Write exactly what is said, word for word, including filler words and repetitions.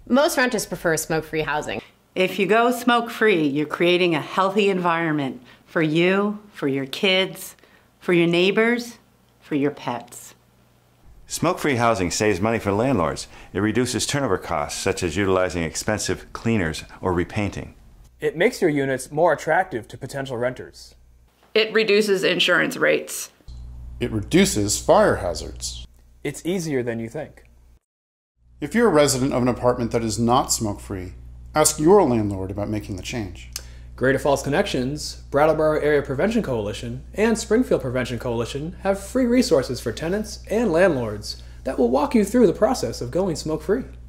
Most renters prefer smoke-free housing. If you go smoke-free, you're creating a healthy environment for you, for your kids, for your neighbors, for your pets. Smoke-free housing saves money for landlords. It reduces turnover costs, such as utilizing expensive cleaners or repainting. It makes your units more attractive to potential renters. It reduces insurance rates. It reduces fire hazards. It's easier than you think. If you're a resident of an apartment that is not smoke-free, ask your landlord about making the change. Greater Falls Connections, Brattleboro Area Prevention Coalition, and Springfield Prevention Coalition have free resources for tenants and landlords that will walk you through the process of going smoke-free.